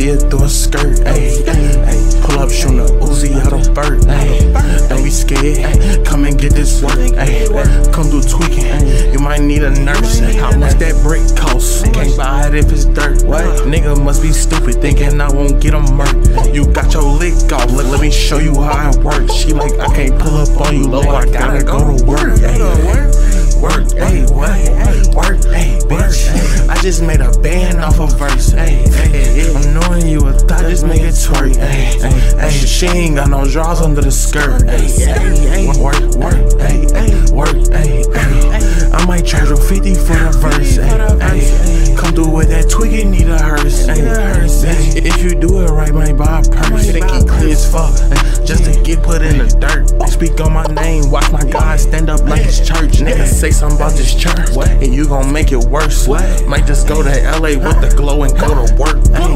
see it through a skirt. Ayy, pull up, shoot a Uzi out of vert. Don't be scared, come and get this work. Come through tweaking, you might need a nurse. How much that brick cost? Can't buy it if it's dirt. Nigga must be stupid, thinking I won't get him murked. You got your lick off, let me show you how it works. She like, I can't pull up on you, low, I gotta go to work. Work, ayy, work, ayy, bitch. I just made a band off a verse, ayy. I'm knowing you a thought, just make it twerk, ayy. She ain't got no drawers under the skirt, ayy. Work, ayy, work, ayy. I might charge her 50 for the verse, ayy. Come through with that twiggy, need a hearse, ayy. If you do it right, might buy a purse. They keep clear as fuck, just to get put in the dirt. Speak on my name, watch my God stand up like it's church. Niggas say something about this church, and you gon' make it worse. Might just go to LA with the glow and go to work.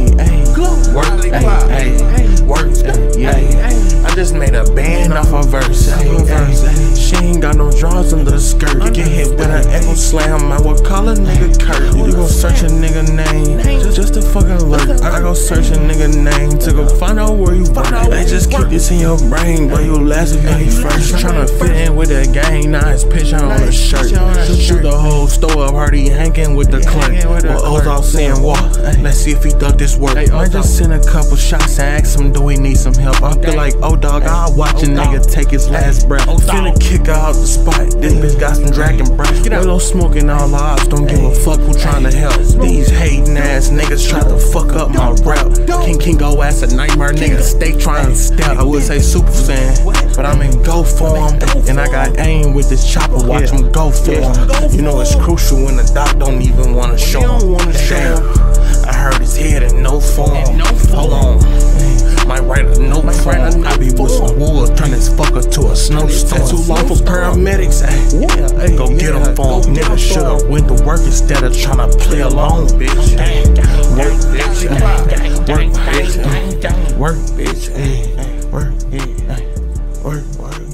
Work, I just made a band off a verse. She ain't got no drawers under the skirt. Get hit with an echo slam, I would call a nigga Kurt. You gon' search a nigga name, just to fucking lurk. I go search a nigga name to go find out where you work. They just keep this in your brain, but you last if you ain't first. Tryna fit in with the gang, now his picture on the shirt. Shoot the whole store up, heard he hanging with the clerk. Well, O's all saying walk, let's see if he dug this work. Might just send a couple shots and ask him, do he need some help? I feel like, oh dog, I'll watch a nigga take his last breath. Finna kick her out the spot, this bitch got some dragon breath. Weylo smoking all odds, don't give a fuck who tryna help. These hating ass niggas try to fuck up my rep. King go ass a nightmare, niggas stay trying to step. I would say super fan, but I'm in go for him. And I got aim with this chopper, watch him go for him. You know it's crucial when the doc don't even wanna show him. I heard his head in no form. Hold on, might write a note for him. I be with some wood, turn this fucker to a snowstorm. That's too long for paramedics, go get him for him. Nigga should've went to work instead of tryna play along, bitch. Work, bitch, work, bitch, work, bitch, work, work.